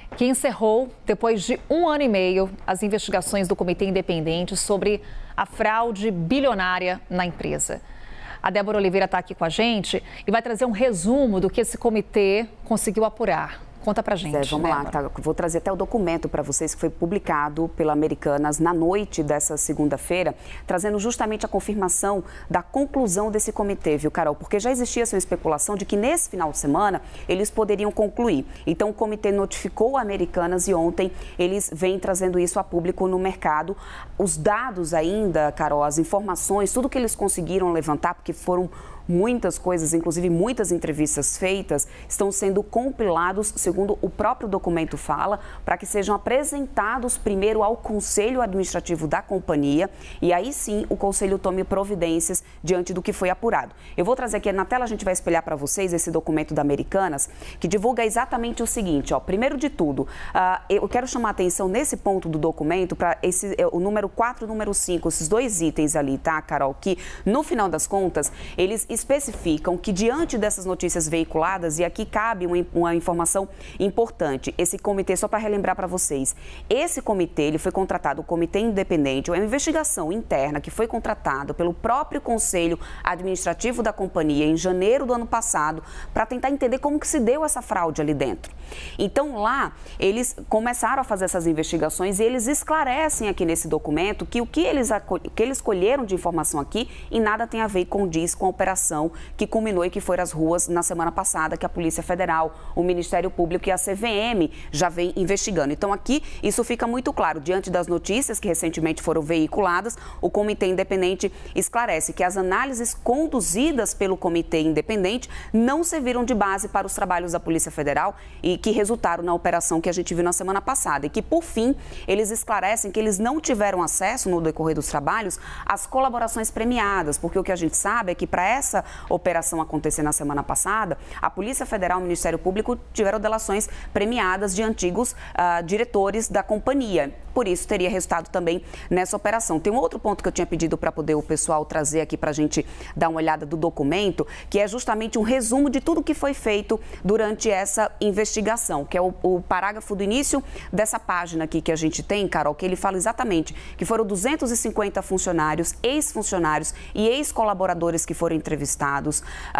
que encerrou, depois de 1 ano e meio, as investigações do Comitê Independente sobre a fraude bilionária na empresa. A Débora Oliveira está aqui com a gente e vai trazer um resumo do que esse comitê conseguiu apurar. Conta pra gente. Vamos lá, tá? Vou trazer até o documento para vocês que foi publicado pela Americanas na noite dessa segunda-feira, trazendo justamente a confirmação da conclusão desse comitê, viu, Carol? Porque já existia essa especulação de que nesse final de semana eles poderiam concluir. Então o comitê notificou a Americanas e ontem eles vêm trazendo isso a público no mercado. Os dados ainda, Carol, as informações, tudo que eles conseguiram levantar, porque foram muitas coisas, inclusive muitas entrevistas feitas, estão sendo compilados, segundo o próprio documento fala, para que sejam apresentados primeiro ao Conselho Administrativo da companhia e aí sim o Conselho tome providências diante do que foi apurado. Eu vou trazer aqui na tela, a gente vai espelhar para vocês esse documento da Americanas, que divulga exatamente o seguinte, ó, primeiro de tudo, eu quero chamar a atenção nesse ponto do documento para o número 4 e o número 5, esses dois itens ali, tá, Carol, que no final das contas, eles especificam que diante dessas notícias veiculadas, e aqui cabe uma informação importante, esse comitê, só para relembrar para vocês, esse comitê, ele foi contratado, o Comitê Independente, uma investigação interna que foi contratada pelo próprio Conselho Administrativo da companhia em janeiro do ano passado, para tentar entender como que se deu essa fraude ali dentro. Então lá, eles começaram a fazer essas investigações e eles esclarecem aqui nesse documento que o que eles colheram de informação aqui em nada tem a ver com a operação que culminou e que foi às ruas na semana passada, que a Polícia Federal, o Ministério Público e a CVM já vem investigando. Então aqui isso fica muito claro, diante das notícias que recentemente foram veiculadas, o Comitê Independente esclarece que as análises conduzidas pelo Comitê Independente não serviram de base para os trabalhos da Polícia Federal e que resultaram na operação que a gente viu na semana passada e que, por fim, eles esclarecem que eles não tiveram acesso no decorrer dos trabalhos às colaborações premiadas, porque o que a gente sabe é que para essa operação acontecer na semana passada, a Polícia Federal e o Ministério Público tiveram delações premiadas de antigos diretores da companhia. Por isso, teria resultado também nessa operação. Tem um outro ponto que eu tinha pedido para poder o pessoal trazer aqui para a gente dar uma olhada do documento, que é justamente um resumo de tudo que foi feito durante essa investigação, que é o parágrafo do início dessa página aqui que a gente tem, Carol, que ele fala exatamente que foram 250 funcionários, ex-funcionários e ex-colaboradores que foram entrevistados,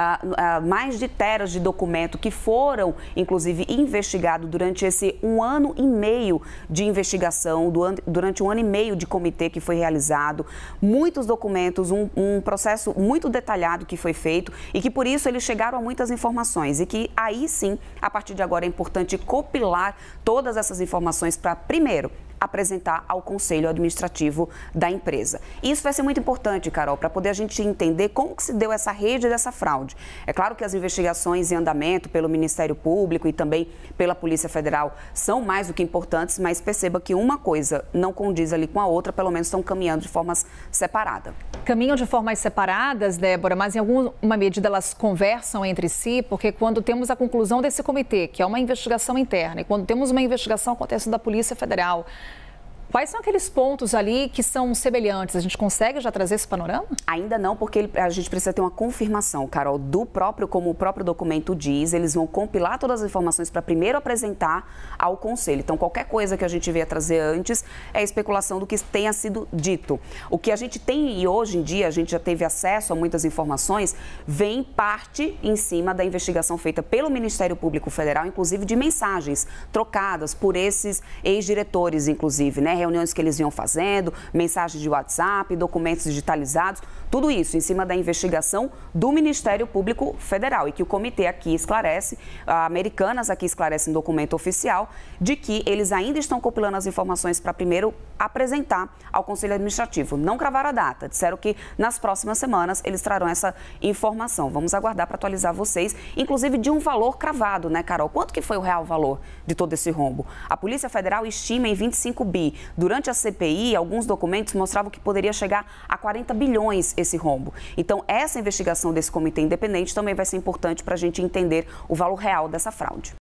mais de teras de documento que foram, inclusive, investigados durante esse 1 ano e meio de investigação, durante 1 ano e meio de comitê que foi realizado, muitos documentos, um processo muito detalhado que foi feito e que, por isso, eles chegaram a muitas informações e que aí sim, a partir de agora, é importante compilar todas essas informações para, primeiro, apresentar ao Conselho Administrativo da empresa. E isso vai ser muito importante, Carol, para poder a gente entender como que se deu essa rede dessa fraude. É claro que as investigações em andamento pelo Ministério Público e também pela Polícia Federal são mais do que importantes, mas perceba que uma coisa não condiz ali com a outra, pelo menos estão caminhando de formas separadas. Caminham de formas separadas, Débora, mas em alguma medida elas conversam entre si, porque quando temos a conclusão desse comitê, que é uma investigação interna, e quando temos uma investigação acontecendo da Polícia Federal, quais são aqueles pontos ali que são semelhantes? A gente consegue já trazer esse panorama? Ainda não, porque a gente precisa ter uma confirmação, Carol, como o próprio documento diz, eles vão compilar todas as informações para primeiro apresentar ao Conselho. Então, qualquer coisa que a gente vier trazer antes é especulação do que tenha sido dito. O que a gente tem e hoje em dia, a gente já teve acesso a muitas informações, vem parte em cima da investigação feita pelo Ministério Público Federal, inclusive de mensagens trocadas por esses ex-diretores, inclusive, né? Reuniões que eles vinham fazendo, mensagens de WhatsApp, documentos digitalizados, tudo isso em cima da investigação do Ministério Público Federal e que o comitê aqui esclarece, a Americanas aqui esclarece um documento oficial de que eles ainda estão compilando as informações para primeiro apresentar ao Conselho Administrativo. Não cravaram a data, disseram que nas próximas semanas eles trarão essa informação. Vamos aguardar para atualizar vocês, inclusive de um valor cravado, né, Carol? Quanto que foi o real valor de todo esse rombo? A Polícia Federal estima em 25 bi. Durante a CPI, alguns documentos mostravam que poderia chegar a 40 bilhões esse rombo. Então, essa investigação desse comitê independente também vai ser importante para a gente entender o valor real dessa fraude.